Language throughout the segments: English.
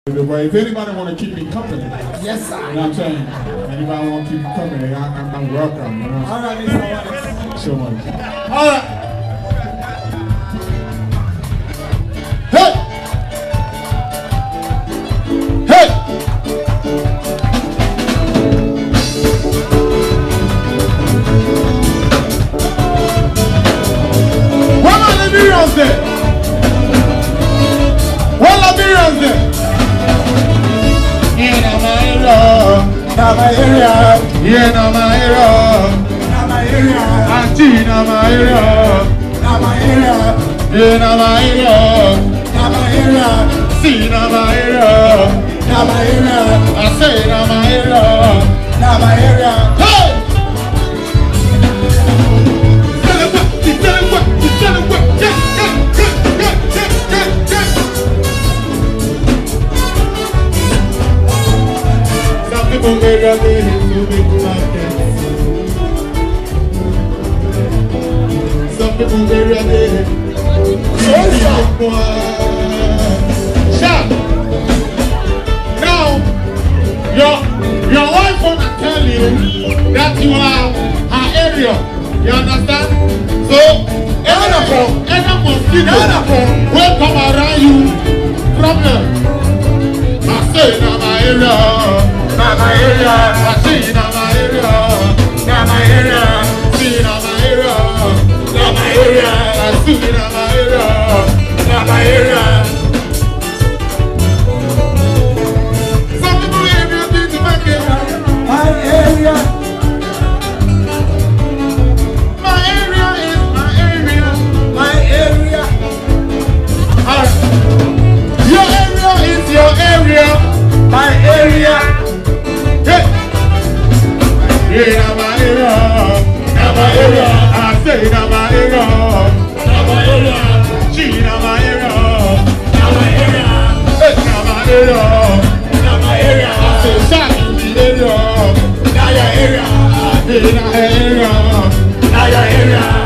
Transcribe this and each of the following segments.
If anybody want to keep me company, yes, sir. You know what I'm saying? Anybody want to keep me company, I'm welcome. You know? All right, Mr. So much. All right. Hey! Hey! Where are the Liberians there? Where are the Liberians there? Na my area, yeah, na my area, na my area, auntie, na my area, na my area, yeah, na my area, na my area, see, na my area, na my area, I say, na my area, na my area. Hey! Tell him what, yeah. Some people may rather to be black. Some people may rather Shaq. Now, your wife wanna tell you that you are her area. You understand? So, any mosquito will come around you. Problem. I say, na my area. Na my area, I see na my area, na my area, see na my area, na my area, I see na my area, na my area. Some people ain't nothing to make it. My area. My area is my area. My area. Your area is your area. My area. Yeah, na my area, I say na my area, she na my area, hey, na my area, I say Shaq in the area, Na your area. hey, na her area, Na your area.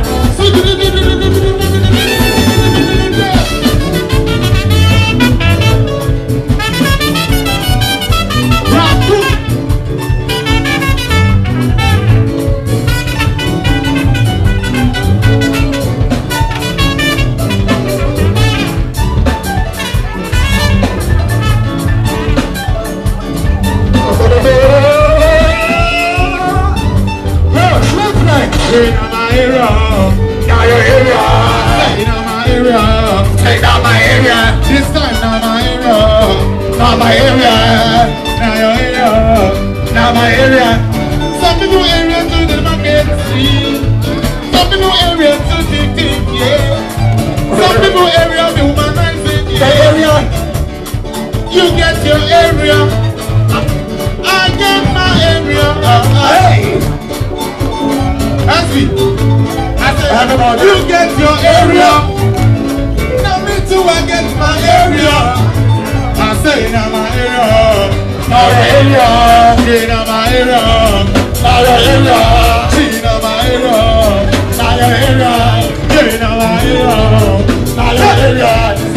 Hey, na my area, Na your area. hey, na my area, Take down my area. this time na my area, Na my area. na your area. Na my area. Some people area to the market, see. Some people area to the thing, yeah. Some people area the humanizing, The yeah. area. You get your area, I get my area. Hey. That's me. I said, Everybody. you get your area. Now me too, I get my area. I say, now my area. Na your area. Yeah, now my area. Na your area. See, now my area. Na your area. Yeah, now my area. Na your area.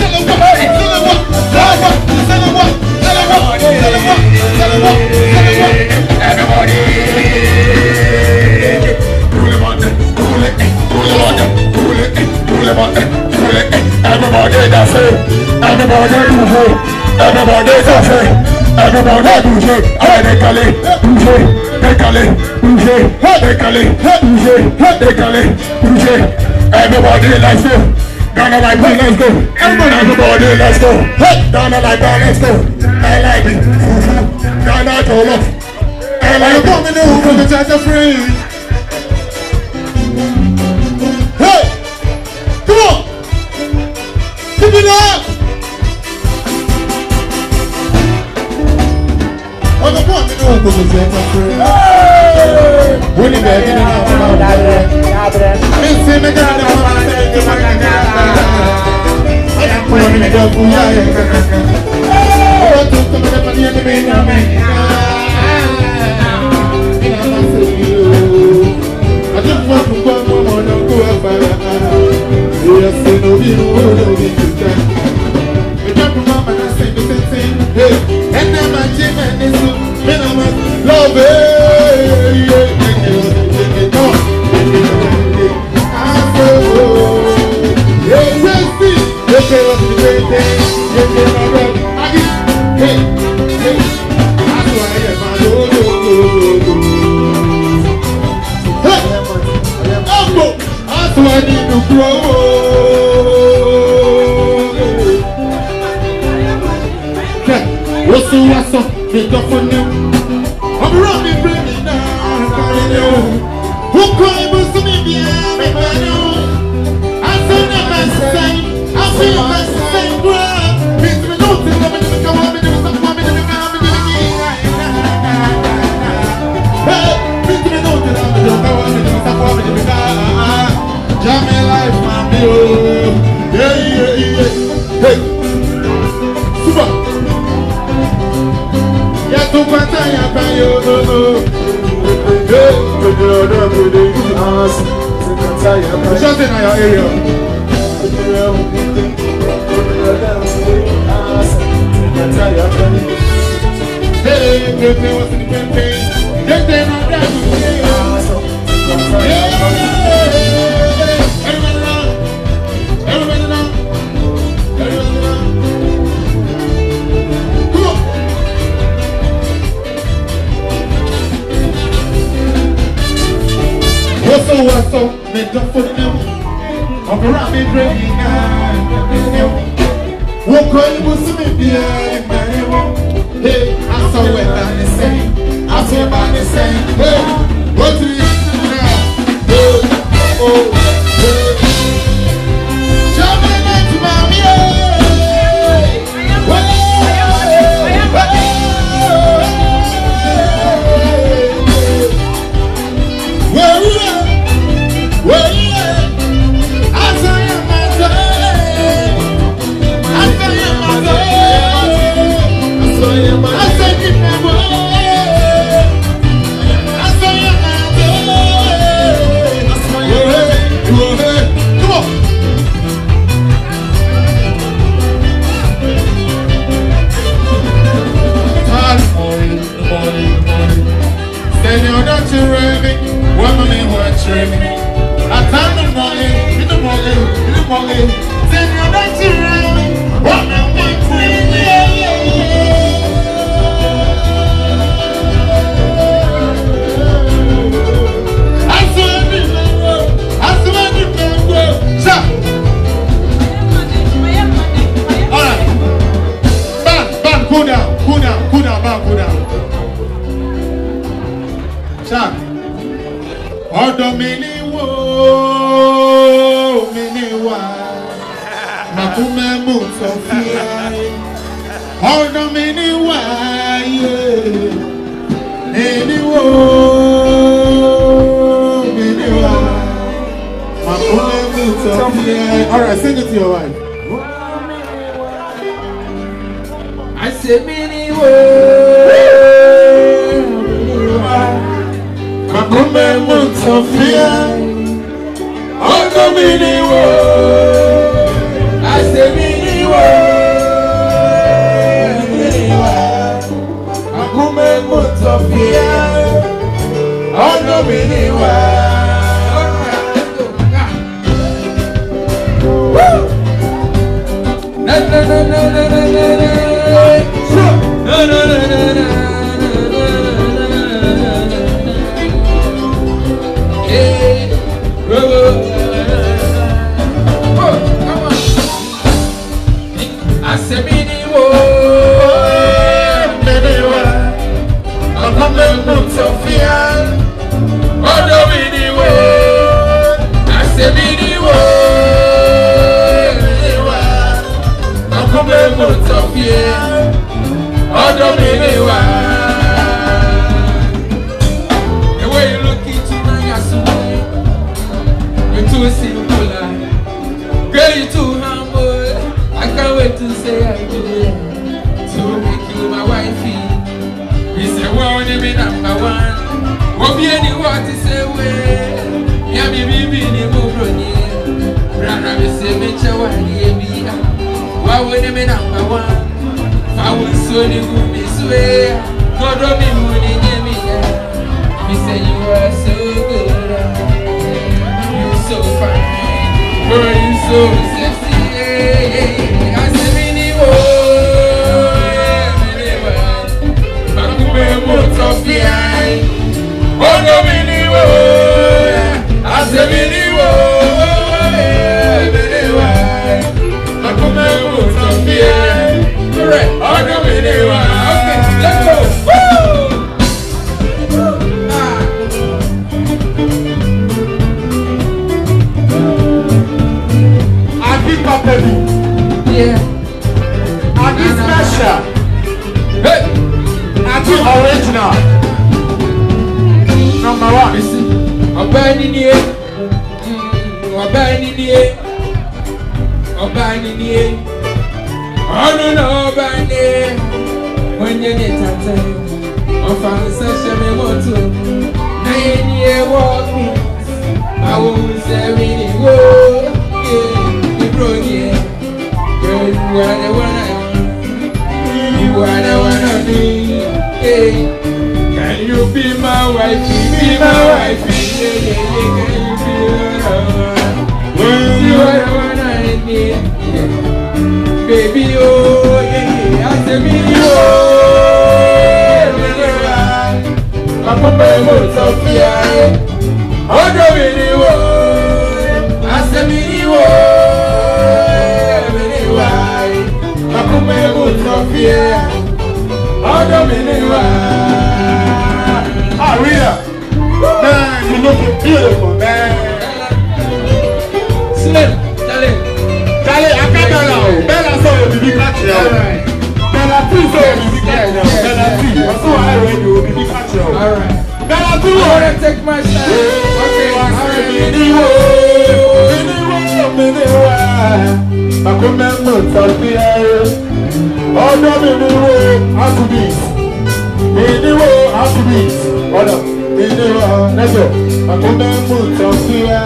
Everybody that's it. Everybody do it. Everybody that's it. Everybody do it. Décalé, bouger, décalé, bouger, décalé, bouger, décalé, bouger. Everybody let's go. Down the line, let's go. Everybody let's go. Down the line, let's go. I like it. Down the line, I like it. Coming over the chat of free. Hey! Come on! Keep it up! Oh, the coming over the chat of free. Hey! When you back in the house, I'm saying the God of my day, the one I got. I am putting it up for you. I want to come up and hear the baby. I just want to come on and go up. Yes, no, you know, no, you can't. What's up? Make up for them. I'm running, bring me down. Who call me to me behind me? I feel the best thing. I feel the best thing. Please me know to come and come on me. Hey, please me know to come and come on me. Jam life, man. Yeah. Hey, super. Ya tu pata ya payo. Just in your area. Hey, birthday was in the campaign. Get them on that. Everybody now. Come on. What's up? Make up for them. I'm around me drinking now. Won't call you to me behind my hey, I saw it by the same. I saw by the same. Hey, what do you do now? Oh. Jump in to mommy. Where you at? I saw you, my day. I saw you, my day. I saw you, my day. I saw you, my day. I saw you, my day. I saw you, my day. Come on. Morning. Stand your dance ready. Woman, what's ready? I time in the morning. Send your dance around. Woman, what's ready? I swear you can go. Shaq. Alright. Bang, cool down. Shaq. Ọ̀dọ̀ mi ni wo mi ni wa makumemu Sofia. Ọ̀dọ̀ mi ni wa ye ni wo mi ni wa makumemu Sofia. All right, sing it to your wife. I say mi ni wo. Makumemu Sofia, ọkọ mi ni wo, àṣẹ mi ni wo, Makumemu Sofia, ọkọ mi ni wo. Makumemu Sofia, correct. Obaninie, Obaninie, Obaninie, Obaninie. When you get a time, I'm from the session, I'm to. Now you walk me. I won't say really whoa. You brought here. Girl, you are the one I need. You are the one I need. Can you be my wife? Be my wife. Can you be my wife? You are the one I need. Baby, oh, yeah, I say me, oh, I'm a baby, Sophia. Oh, do me, oh, I say me, oh, I'm a baby, Sophia. Oh, do me, Ah, Rita. Man, you look beautiful, man. Slim, Charlie. Charlie, I can't go now. Bella saw you be catch now. Bella 2 saw you be catch now. Bella 2. I saw I read you be catch now. Alright. Bella 2. I wanna take my style. Okay, alright. I remember Sophia. Oh, no, Afrobeat. Afrobeat. Hold up. Let's go. I remember Sophia.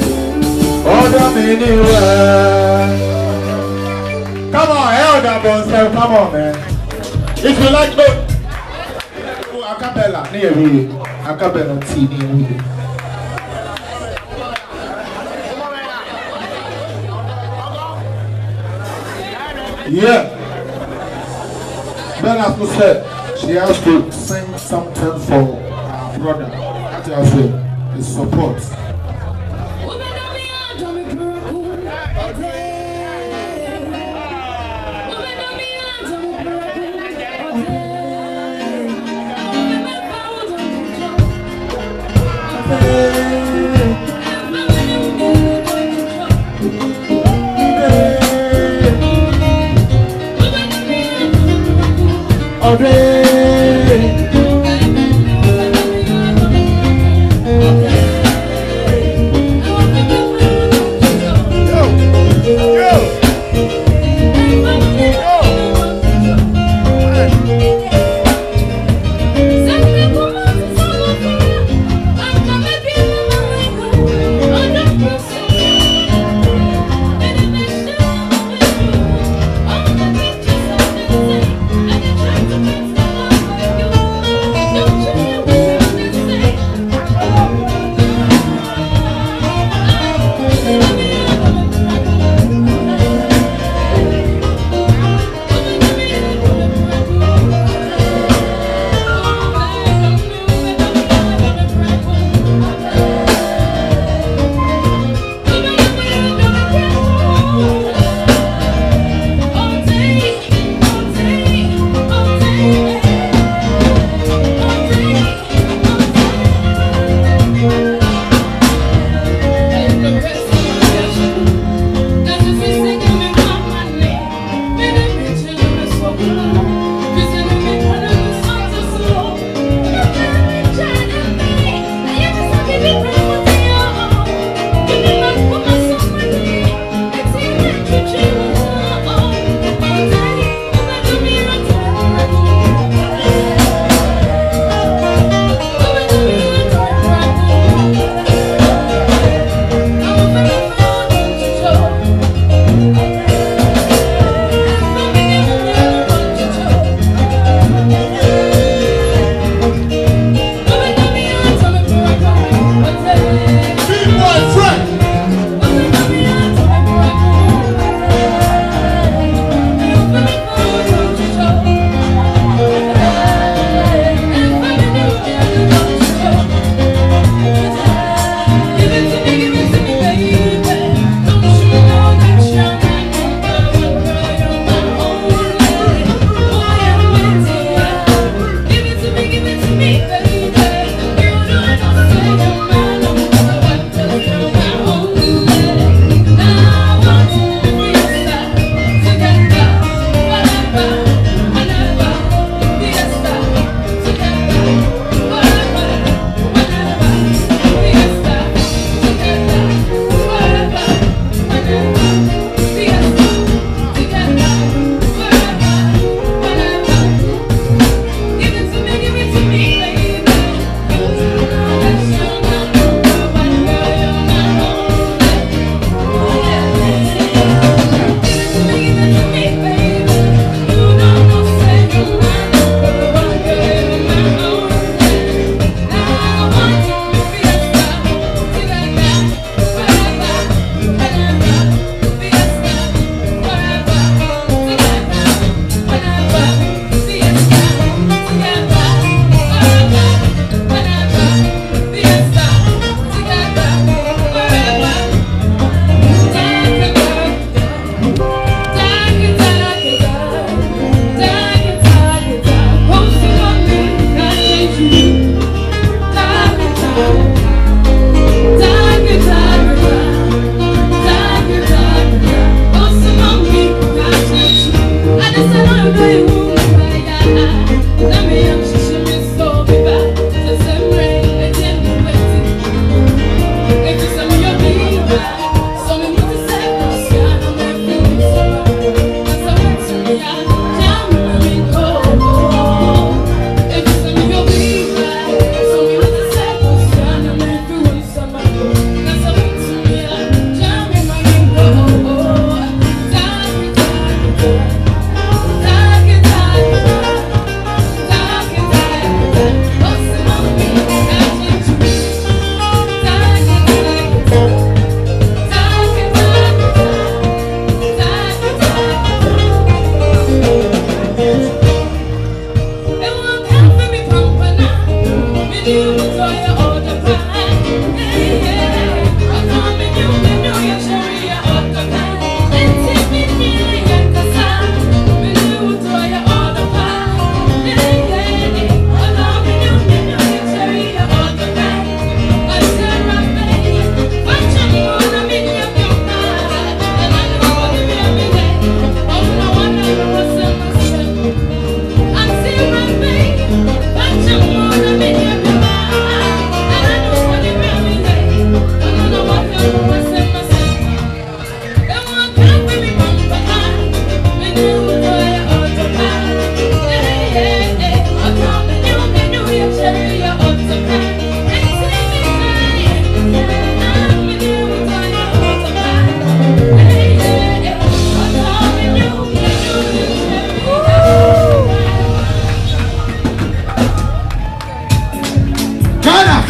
Come on, elder Bonstep, come on, man. If you like the acapella, near me, acapella T near me. Yeah. Bella said she has to sing something for her brother. That's what I said. It's support.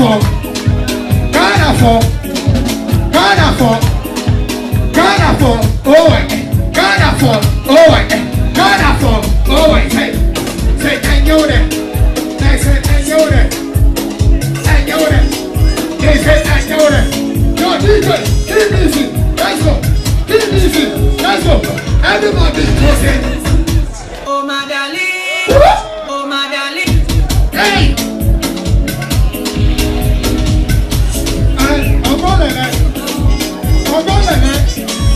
for, Ghana for, Ghana for, Ghana for, oh, Ghana for, oh, Ghana for, oh, hey, say, and you there, they say, and you there, and you there, they say, and you there. Yo, DJ, keep easy, let's go, keep easy, let's go, everybody, listen. Oh, my darling, oh, my darling. Hey! I'm rolling it. I'm rolling it.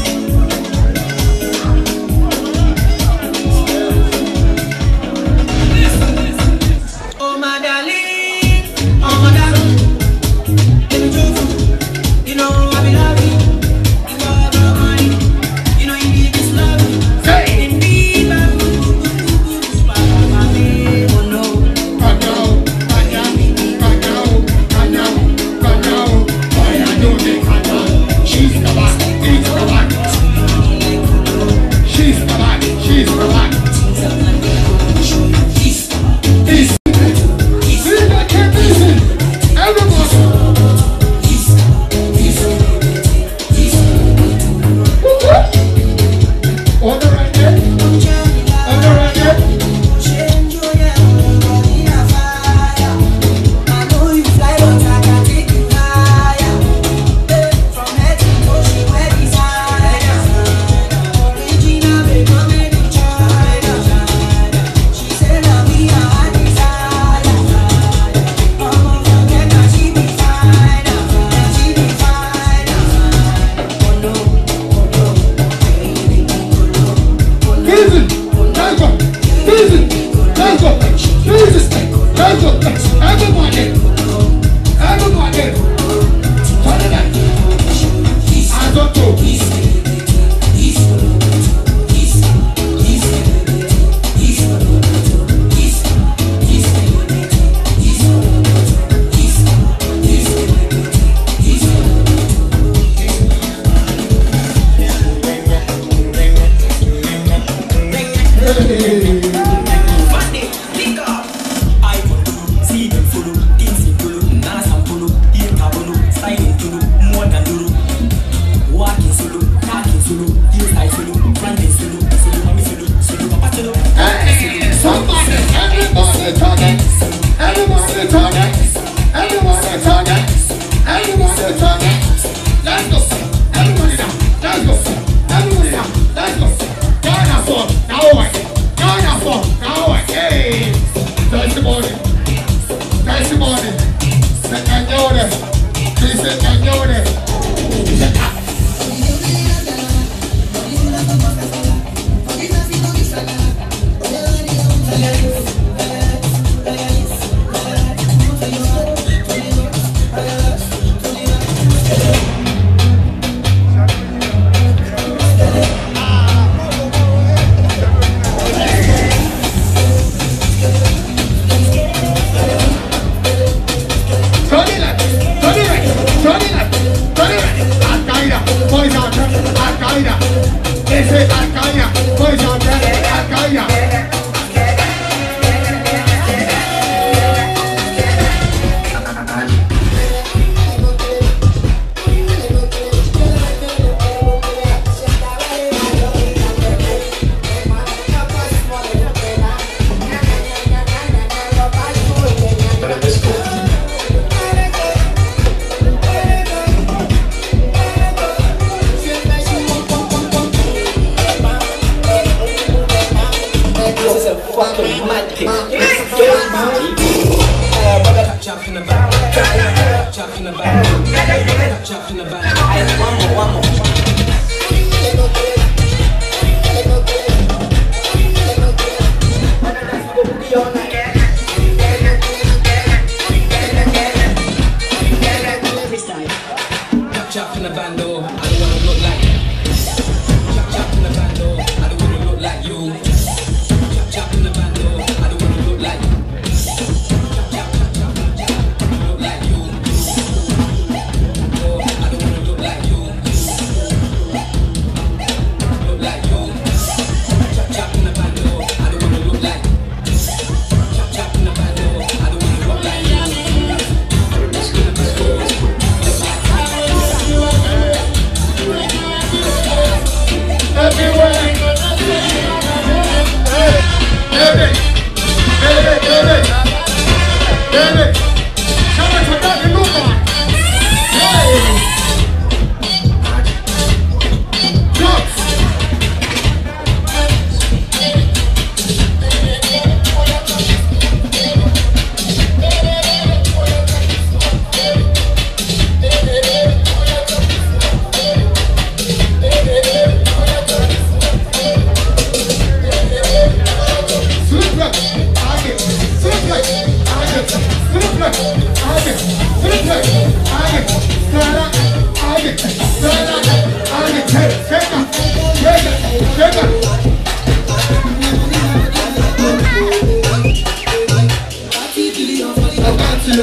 Oh, my darling, oh, my darling. Let me choose you. You know I be loving you. You know I got money. You know you need this love. Hey! And be back. Oh, no. She's the one. She's the one. She's the one.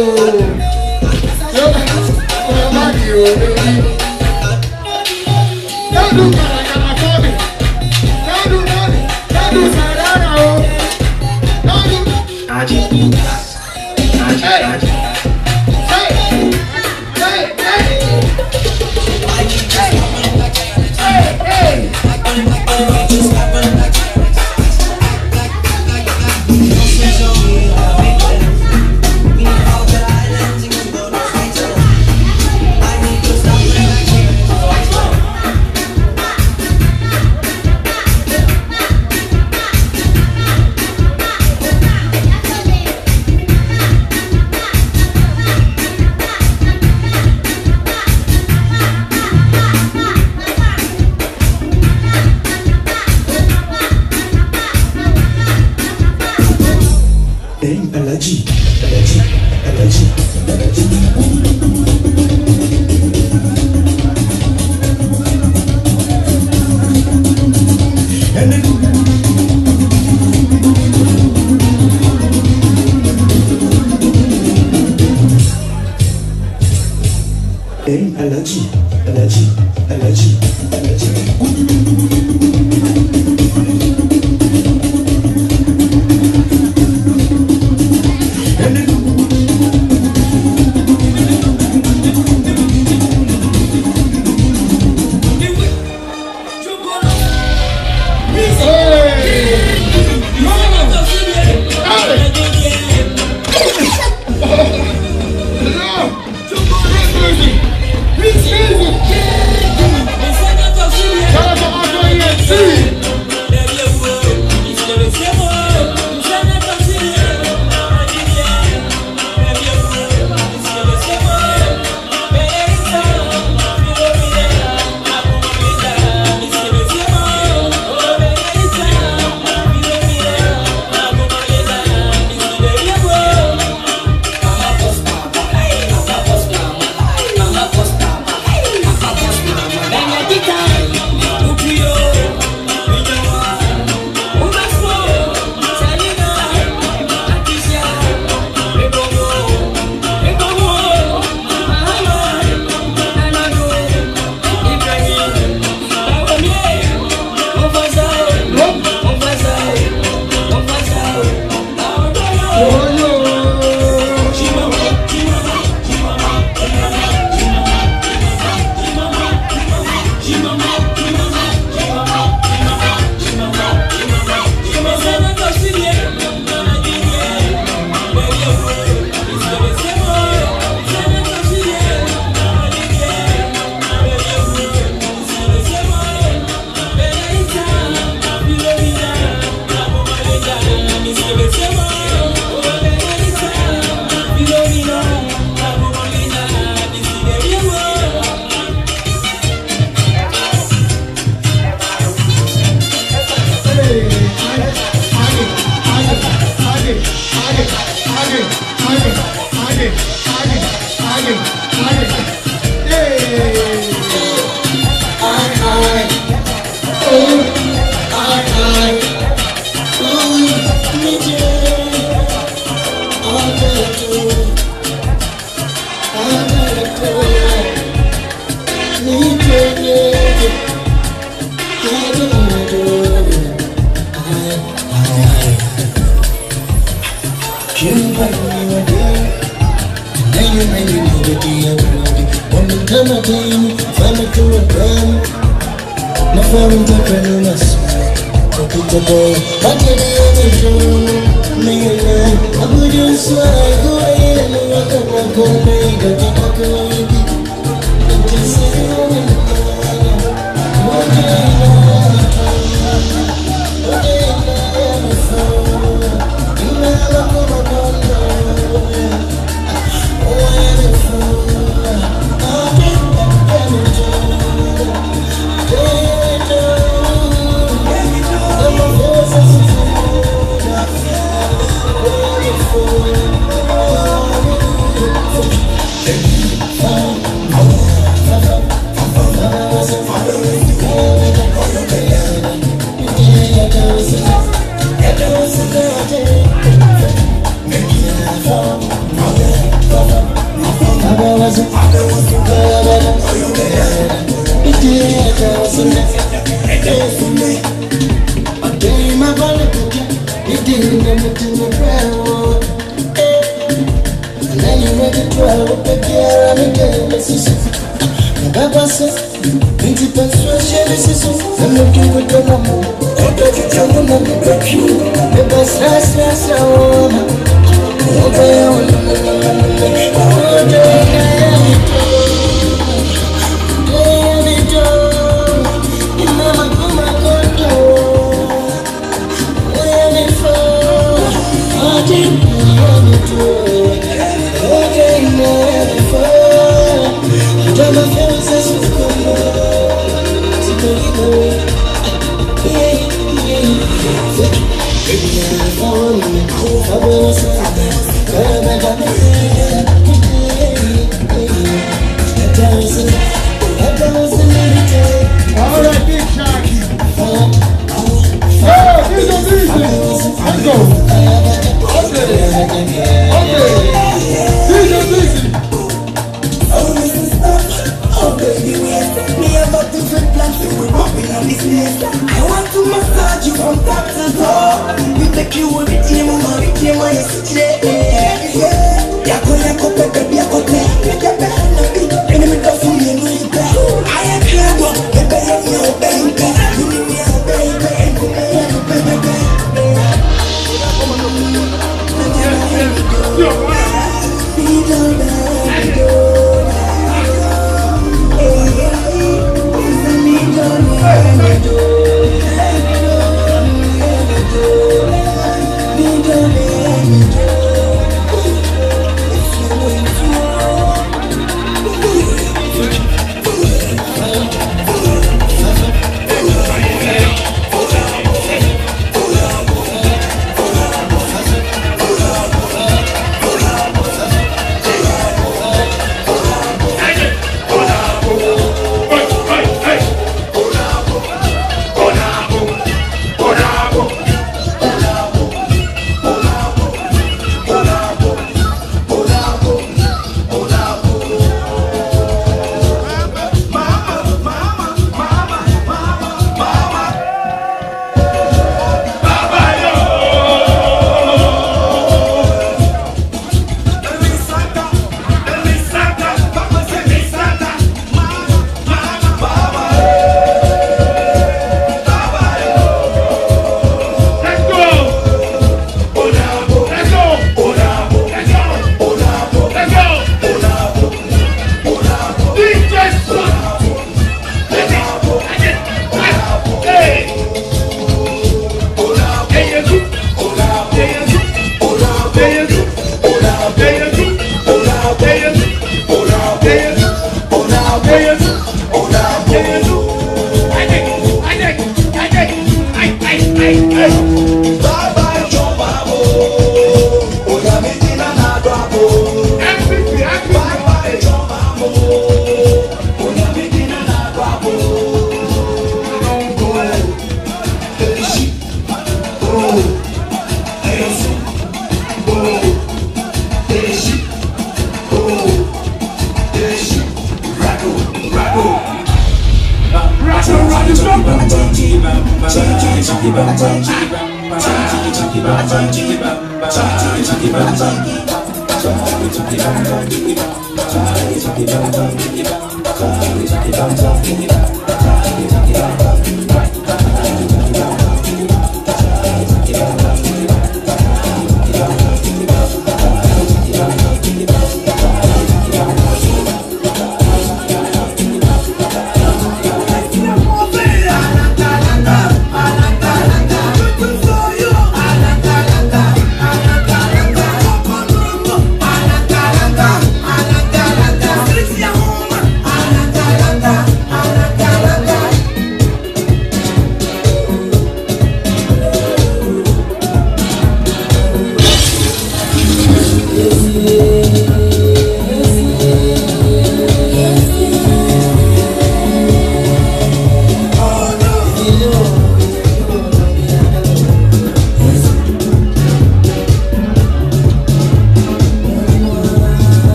Oh, Alright, big Shaq. This is easy. Let's go. Okay. This is easy. Oh baby, me about to flip plan, so we're walking on this place. I want to massage you from top to toe. We take you with the team, mama, with you, my sister. Yako yako pepe, yako te. Yako no be, enemy don't fool me, no you pay. I am here, baby, I'm your baby. You need me, your baby, and you may have a baby.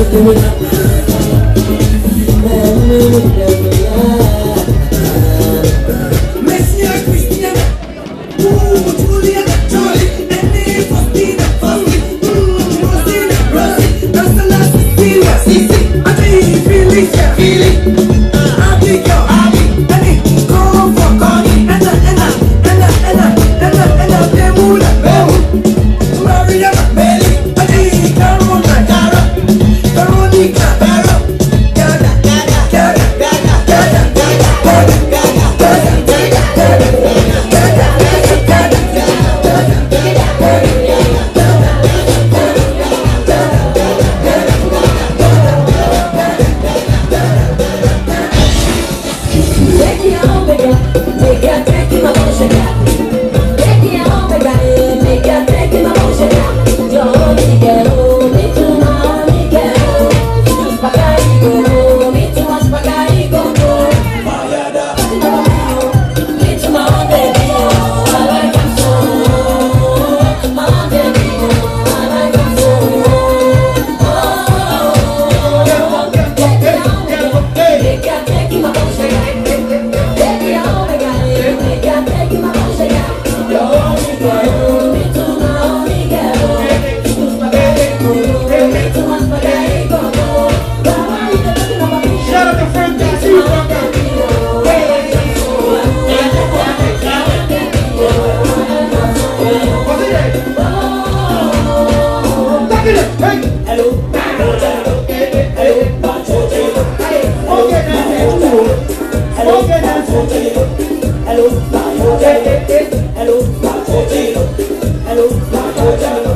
Hello,